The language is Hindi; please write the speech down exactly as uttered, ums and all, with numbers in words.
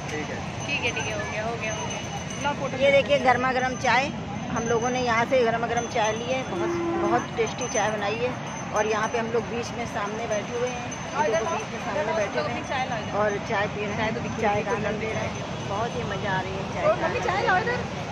ठीक है ठीक है ठीक है, हो गया हो गया हो गया। फोटो ये देखिए गर्मा गर्म चाय हम लोगों ने यहाँ से गर्मा गर्म चाय ली है। बहुत बहुत टेस्टी चाय बनाई है। और यहाँ पे हम लोग बीच में सामने बैठे हुए हैं, देखो बीच में सामने बैठे हुए हैं और चाय पी रहे हैं, चाय का आनंद ले रहे हैं। बहुत ही मज़ा आ रही है चाय का।